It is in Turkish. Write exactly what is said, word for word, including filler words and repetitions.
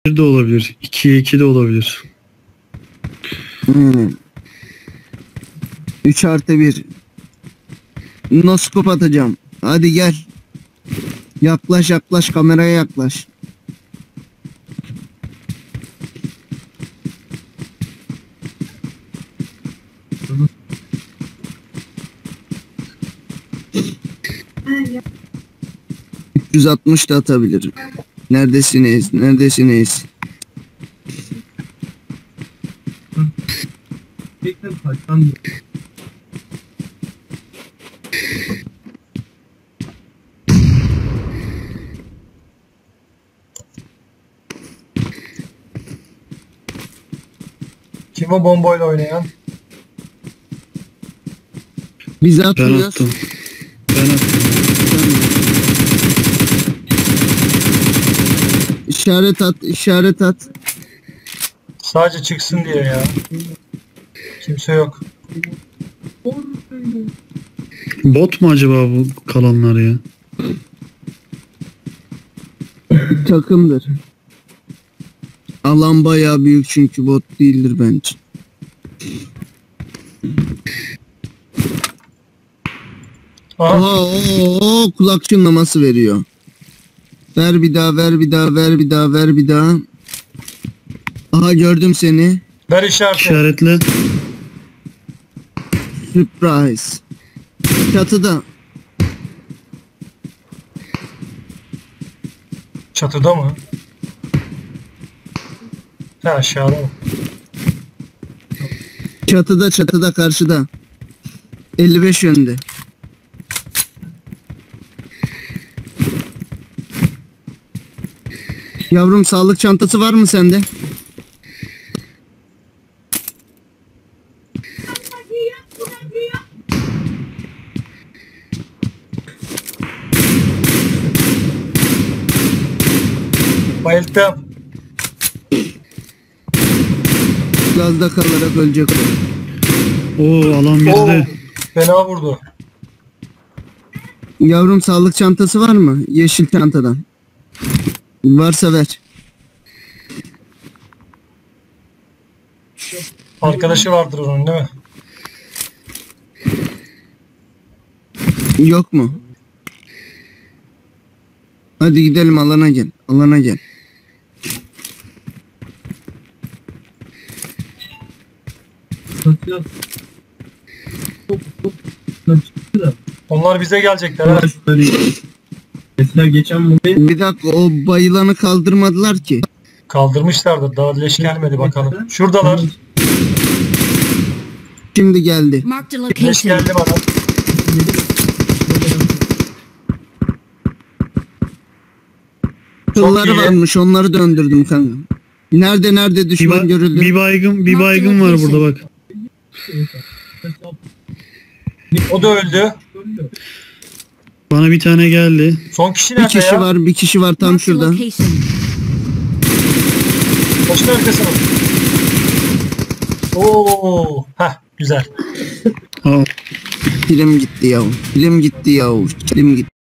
bir de olabilir. ikiye iki de olabilir. Hmm. üç artı bir. Noskop atacağım. Hadi gel. Yaklaş yaklaş, kameraya yaklaş. üç yüz altmış da atabilirim. Neredesiniz? Neredesiniz? Kim o bombayla oynayan? Biz Ben atmıyoruz. attım. Ben attım. İşaret at, işaret at. Sadece çıksın diye ya. Kimse yok. Bot mu acaba bu kalanlar ya? Takımdır. Alan bayağı büyük çünkü bot değildir bence. Aha, Aha o, o kulak çınlaması veriyor. Ver bir daha, ver bir daha, ver bir daha, ver bir daha. Aha gördüm seni. ver işareti. İşaretle. Surprise. Çatıda. Çatıda mı? Ha, aşağıda mı? Çatıda, çatıda, karşıda. elli beş yönde. Yavrum, sağlık çantası var mı sende? Bayılttım. Gazda kalarak ölecek o. Oo, alan Oo, bizde. fena vurdu. Yavrum, sağlık çantası var mı? Yeşil çantadan. Varsa ver. Arkadaşı vardır onun, değil mi? Yok mu? Hadi gidelim, alana gel. Alana gel. Onlar bize gelecekler ha. Mesela geçen bu Bir dakika, o bayılanı kaldırmadılar ki. Kaldırmışlardı. Daha leş gelmedi bakalım. Şuradalar. Şimdi geldi. Marked a Leş location. geldi bana. Kılları iyi. varmış, onları döndürdüm kanka. Nerede nerede Bir, düşman ba- görüldü? bir baygın, bir baygın var burada bak. O da öldü. Bana bir tane geldi. Son kişi Bir nerede kişi ya? var, bir kişi var tam Marked a şurada. location. Başın arkasına. Oo, heh, güzel. Aa, Film gitti yahu. Film gitti yahu. Film gitti.